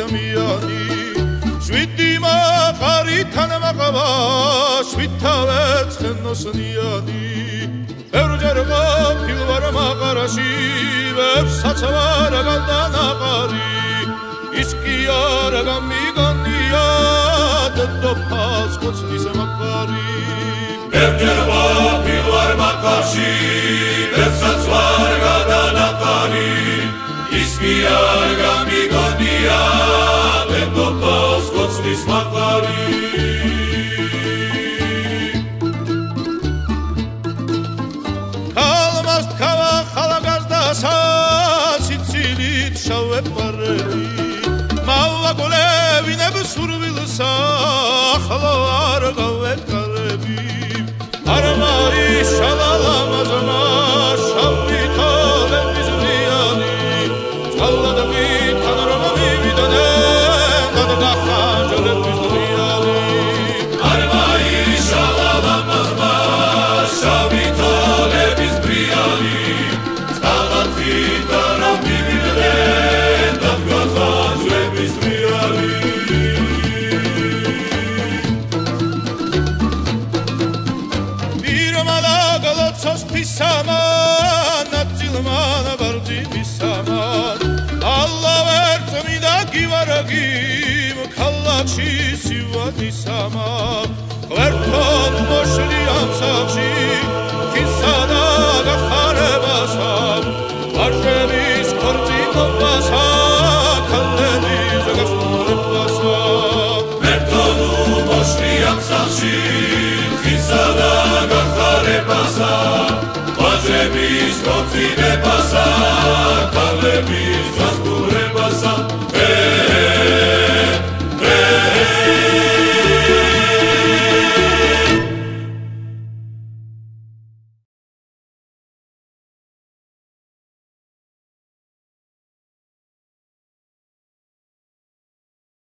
თმიანი შვიდი მაღარითან მაღავა შვიდთავე ცხენოსნიანი ბევრჯერ ყოფილ ვარ მაღარაში ვებსაც ვარ განდანაყარი ის კი არ გამიგონია დედოფალს კოცნის მაღარი ბევრჯერ ყოფილ ვარ მაღარაში ვებსაც ვარ განდანაყარი ის კი არ გამიგონია დედოფალს კოცნის მაღარი სიცილით შავეპარები მალაგოლევინებ სურვილსა ახლა არ გავეკარები არ მაიშალა ლამაზმა შავვითოლების ზრიანი წყალადაგითან რომ მივიდანე გადაგახანჯლების ზრიანი არ მაიშალა ლამაზმა შავვითოლების ზრიანი Ყვერთან მოშლი ამსახში ხისადა გახარებასა ვაჟების ქორწინებასა ქალების გასწორებასა ყვერთან მოშლი ამსახში ხისადა გახარებასა ვაჟების ქორწინებასა ქალების გასწორებასა